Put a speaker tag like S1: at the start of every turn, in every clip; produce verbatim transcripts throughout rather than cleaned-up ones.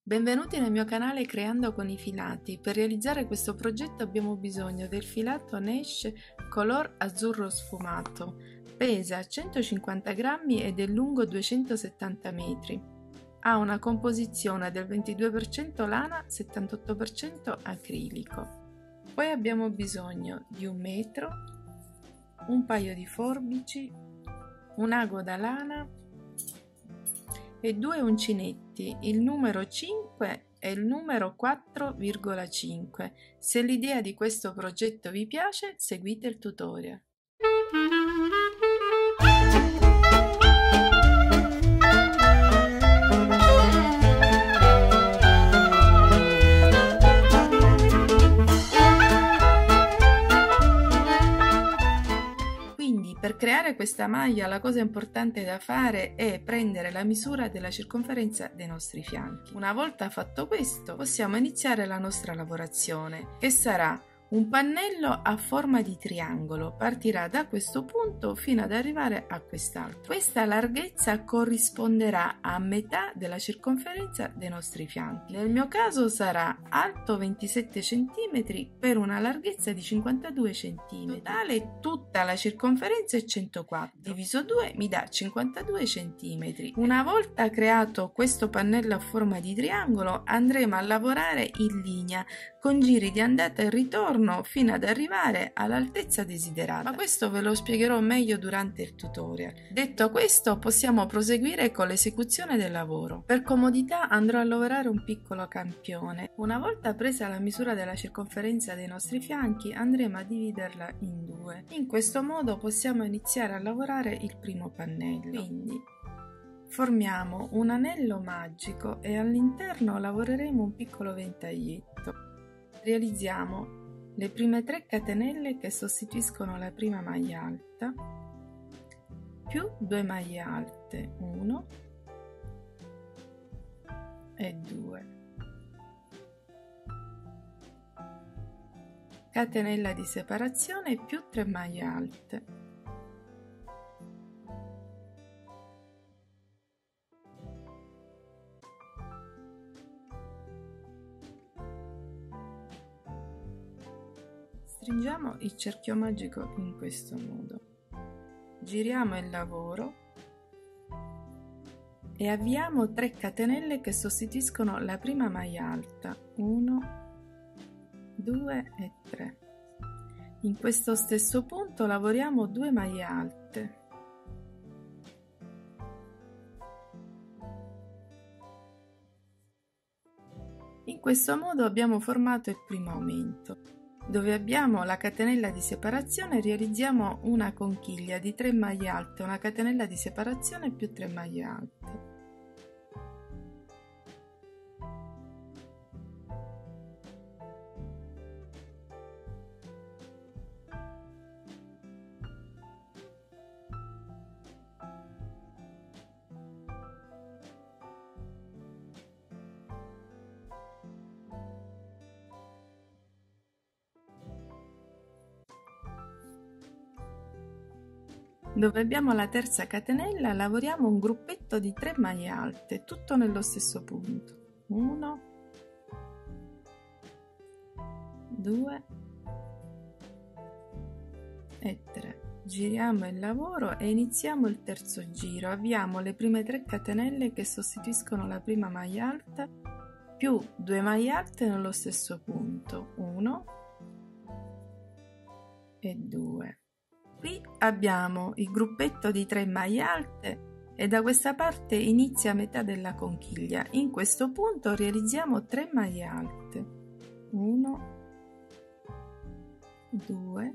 S1: Benvenuti nel mio canale Creando con i filati. Per realizzare questo progetto abbiamo bisogno del filato Nesh color azzurro sfumato. Pesa centocinquanta grammi ed è lungo duecentosettanta metri. Ha una composizione del ventidue per cento lana, settantotto per cento acrilico. Poi abbiamo bisogno di un metro, un paio di forbici, un ago da lana e due uncinetti, il numero cinque e il numero quattro virgola cinque. Se l'idea di questo progetto vi piace, seguite il tutorial. Per creare questa maglia la cosa importante da fare è prendere la misura della circonferenza dei nostri fianchi. Una volta fatto questo possiamo iniziare la nostra lavorazione, che sarà un pannello a forma di triangolo. Partirà da questo punto fino ad arrivare a quest'altro. Questa larghezza corrisponderà a metà della circonferenza dei nostri fianchi. Nel mio caso sarà alto ventisette centimetri per una larghezza di cinquantadue centimetri. Totale tutta la circonferenza è centoquattro. Diviso due mi dà cinquantadue centimetri. Una volta creato questo pannello a forma di triangolo andremo a lavorare in linea con giri di andata e ritorno fino ad arrivare all'altezza desiderata, ma questo ve lo spiegherò meglio durante il tutorial. Detto questo, possiamo proseguire con l'esecuzione del lavoro. Per comodità andrò a lavorare un piccolo campione. Una volta presa la misura della circonferenza dei nostri fianchi andremo a dividerla in due. In questo modo possiamo iniziare a lavorare il primo pannello. Quindi formiamo un anello magico e all'interno lavoreremo un piccolo ventaglietto. Realizziamo le prime tre catenelle che sostituiscono la prima maglia alta più due maglie alte, uno e due, catenella di separazione più tre maglie alte, stringiamo il cerchio magico in questo modo, giriamo il lavoro e avviamo tre catenelle che sostituiscono la prima maglia alta, uno, due e tre. In questo stesso punto lavoriamo due maglie alte. In questo modo abbiamo formato il primo aumento. Dove abbiamo la catenella di separazione realizziamo una conchiglia di tre maglie alte, una catenella di separazione più tre maglie alte. Dove abbiamo la terza catenella lavoriamo un gruppetto di tre maglie alte, tutto nello stesso punto, uno, due e tre. Giriamo il lavoro e iniziamo il terzo giro. Avviamo le prime tre catenelle che sostituiscono la prima maglia alta più due maglie alte nello stesso punto, uno e due. Qui abbiamo il gruppetto di tre maglie alte e da questa parte inizia metà della conchiglia. In questo punto realizziamo tre maglie alte, uno, due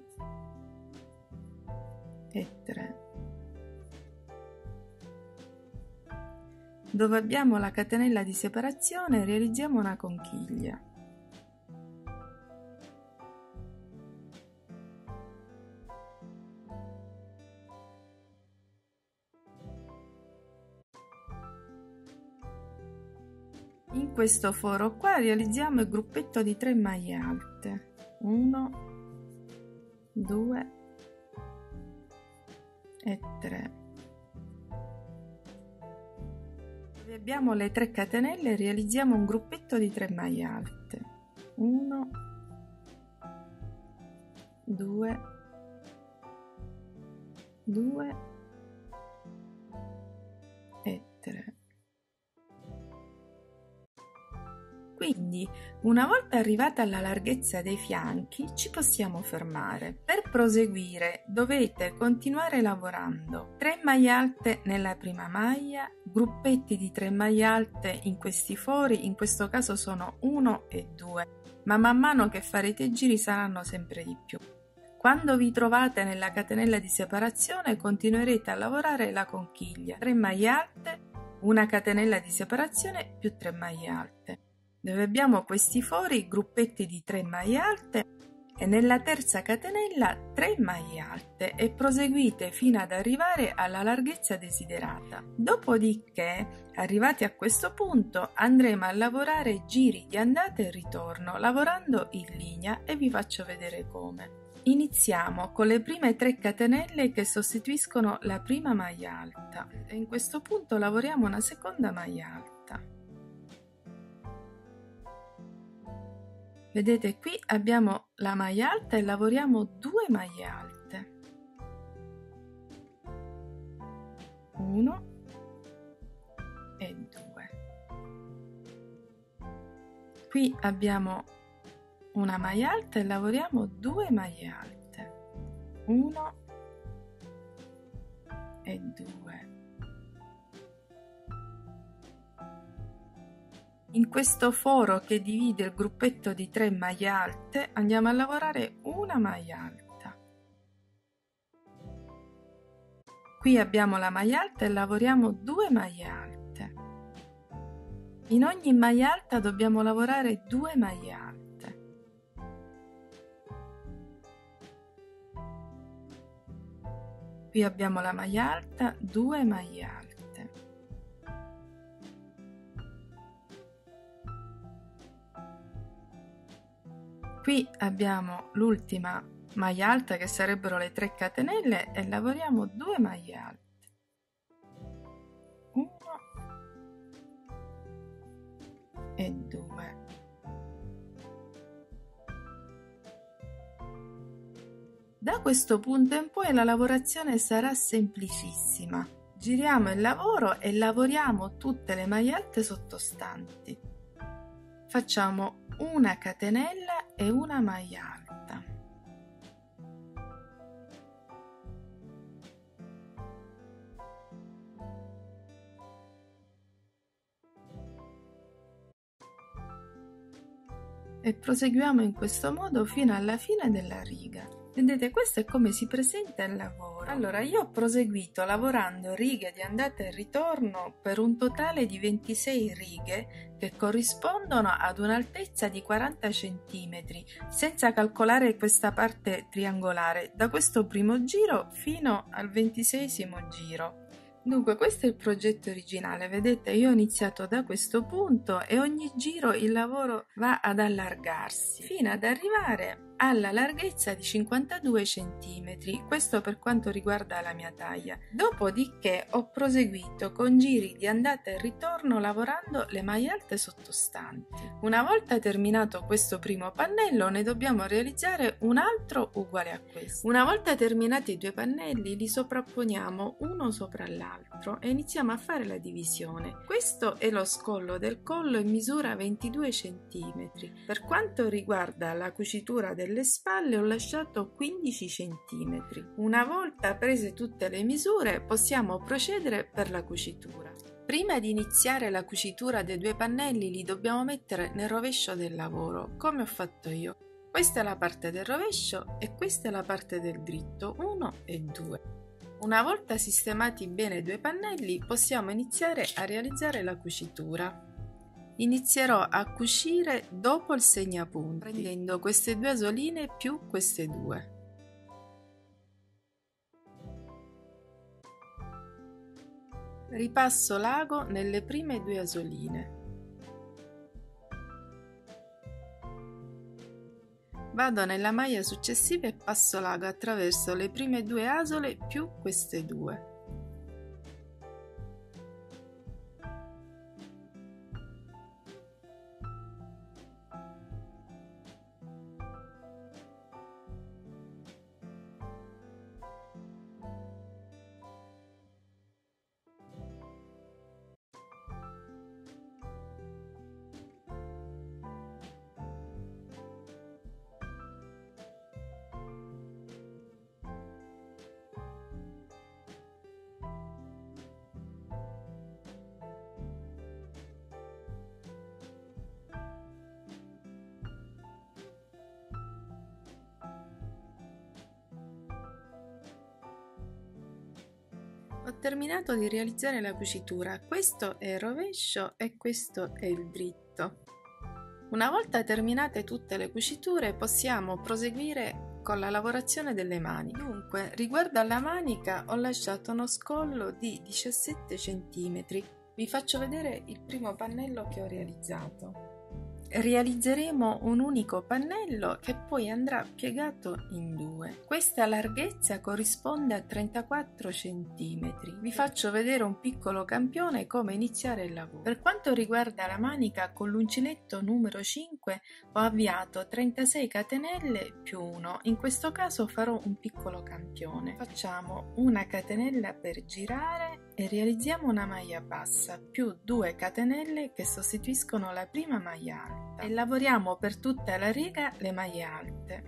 S1: e tre. Dove abbiamo la catenella di separazione realizziamo una conchiglia. In questo foro qua realizziamo il gruppetto di tre maglie alte, uno, due e tre. Dove abbiamo le tre catenelle realizziamo un gruppetto di tre maglie alte. uno, due, due e tre. Quindi, una volta arrivata alla larghezza dei fianchi, ci possiamo fermare. Per proseguire dovete continuare lavorando tre maglie alte nella prima maglia, gruppetti di tre maglie alte in questi fori, in questo caso sono uno e due, ma man mano che farete i giri saranno sempre di più. Quando vi trovate nella catenella di separazione continuerete a lavorare la conchiglia, tre maglie alte, una catenella di separazione più tre maglie alte. Dove abbiamo questi fori, gruppetti di tre maglie alte e nella terza catenella tre maglie alte e proseguite fino ad arrivare alla larghezza desiderata. Dopodiché, arrivati a questo punto, andremo a lavorare giri di andata e ritorno lavorando in linea e vi faccio vedere come. Iniziamo con le prime tre catenelle che sostituiscono la prima maglia alta e in questo punto lavoriamo una seconda maglia alta. Vedete, qui abbiamo la maglia alta e lavoriamo due maglie alte. uno e due. Qui abbiamo una maglia alta e lavoriamo due maglie alte. uno e due. In questo foro che divide il gruppetto di tre maglie alte andiamo a lavorare una maglia alta. Qui abbiamo la maglia alta e lavoriamo due maglie alte. In ogni maglia alta dobbiamo lavorare due maglie alte. Qui abbiamo la maglia alta, due maglie alte. Qui abbiamo l'ultima maglia alta che sarebbero le tre catenelle e lavoriamo due maglie alte. uno e due. Da questo punto in poi la lavorazione sarà semplicissima. Giriamo il lavoro e lavoriamo tutte le maglie alte sottostanti. Facciamo una catenella e una maglia alta. E proseguiamo in questo modo fino alla fine della riga. Vedete, questo è come si presenta il lavoro. Allora, io ho proseguito lavorando righe di andata e ritorno per un totale di ventisei righe che corrispondono ad un'altezza di quaranta centimetri, senza calcolare questa parte triangolare, da questo primo giro fino al ventiseiesimo giro. Dunque, questo è il progetto originale. Vedete, io ho iniziato da questo punto e ogni giro il lavoro va ad allargarsi fino ad arrivare alla larghezza di cinquantadue centimetri, questo per quanto riguarda la mia taglia. Dopodiché ho proseguito con giri di andata e ritorno lavorando le maglie alte sottostanti. Una volta terminato questo primo pannello ne dobbiamo realizzare un altro uguale a questo. Una volta terminati i due pannelli li sovrapponiamo uno sopra l'altro e iniziamo a fare la divisione. Questo è lo scollo del collo in misura ventidue centimetri. Per quanto riguarda la cucitura delle spalle ho lasciato quindici centimetri. Una volta prese tutte le misure possiamo procedere per la cucitura. Prima di iniziare la cucitura dei due pannelli li dobbiamo mettere nel rovescio del lavoro, come ho fatto io. Questa è la parte del rovescio e questa è la parte del dritto, uno e due. Una volta sistemati bene i due pannelli possiamo iniziare a realizzare la cucitura. Inizierò a cucire dopo il segnapunti, prendendo queste due asoline più queste due. Ripasso l'ago nelle prime due asoline. Vado nella maglia successiva e passo l'ago attraverso le prime due asole più queste due. Ho terminato di realizzare la cucitura, questo è il rovescio e questo è il dritto. Una volta terminate tutte le cuciture possiamo proseguire con la lavorazione delle maniche. Dunque, riguardo alla manica ho lasciato uno scollo di diciassette centimetri. Vi faccio vedere il primo pannello che ho realizzato. Realizzeremo un unico pannello che poi andrà piegato in due. Questa larghezza corrisponde a trentaquattro centimetri. Vi faccio vedere un piccolo campione come iniziare il lavoro. Per quanto riguarda la manica, con l'uncinetto numero cinque ho avviato trentasei catenelle più uno. In questo caso farò un piccolo campione. Facciamo una catenella per girare e realizziamo una maglia bassa più due catenelle che sostituiscono la prima maglia alta e lavoriamo per tutta la riga le maglie alte.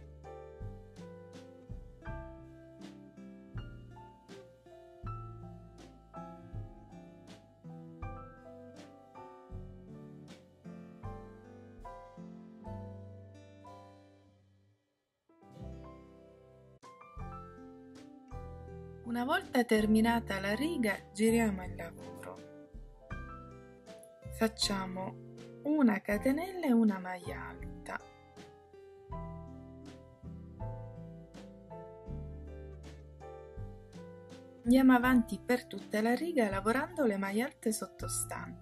S1: Una volta terminata la riga, giriamo il lavoro. Facciamo una catenella e una maglia alta. Andiamo avanti per tutta la riga lavorando le maglie alte sottostanti.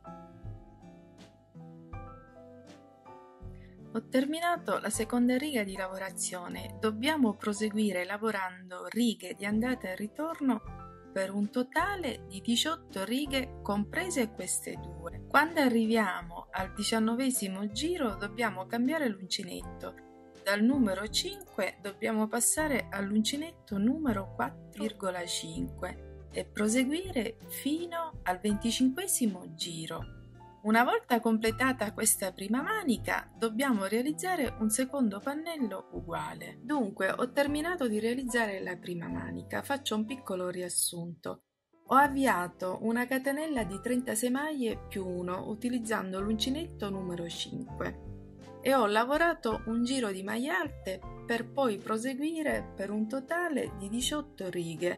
S1: Ho terminato la seconda riga di lavorazione, dobbiamo proseguire lavorando righe di andata e ritorno per un totale di diciotto righe comprese queste due. Quando arriviamo al diciannovesimo giro dobbiamo cambiare l'uncinetto, dal numero cinque dobbiamo passare all'uncinetto numero quattro virgola cinque e proseguire fino al venticinquesimo giro. Una volta completata questa prima manica, dobbiamo realizzare un secondo pannello uguale. Dunque, ho terminato di realizzare la prima manica, faccio un piccolo riassunto. Ho avviato una catenella di trentasei maglie più uno utilizzando l'uncinetto numero cinque e ho lavorato un giro di maglie alte per poi proseguire per un totale di diciotto righe.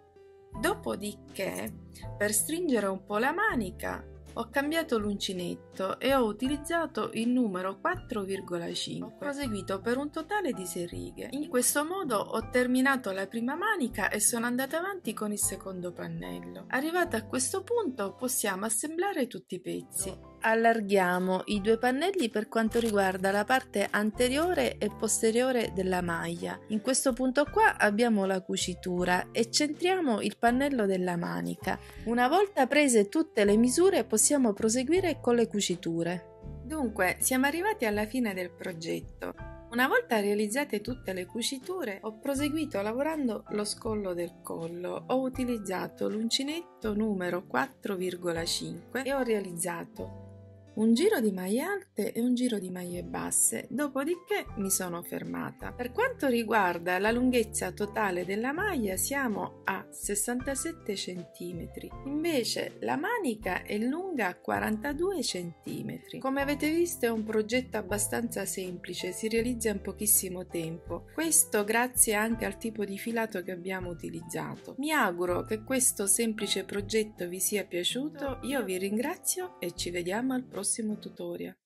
S1: Dopodiché, per stringere un po' la manica, ho cambiato l'uncinetto e ho utilizzato il numero quattro virgola cinque. Ho proseguito per un totale di sei righe. In questo modo ho terminato la prima manica e sono andata avanti con il secondo pannello. Arrivata a questo punto possiamo assemblare tutti i pezzi. Allarghiamo i due pannelli per quanto riguarda la parte anteriore e posteriore della maglia. In questo punto qua abbiamo la cucitura e centriamo il pannello della manica. Una volta prese tutte le misure possiamo proseguire con le cuciture. Dunque, siamo arrivati alla fine del progetto. Una volta realizzate tutte le cuciture, ho proseguito lavorando lo scollo del collo. Ho utilizzato l'uncinetto numero quattro virgola cinque e ho realizzato un giro di maglie alte e un giro di maglie basse, dopodiché mi sono fermata. Per quanto riguarda la lunghezza totale della maglia siamo a sessantasette centimetri, invece la manica è lunga quarantadue centimetri. Come avete visto è un progetto abbastanza semplice, si realizza in pochissimo tempo, questo grazie anche al tipo di filato che abbiamo utilizzato. Mi auguro che questo semplice progetto vi sia piaciuto, io vi ringrazio e ci vediamo al prossimo tutorial.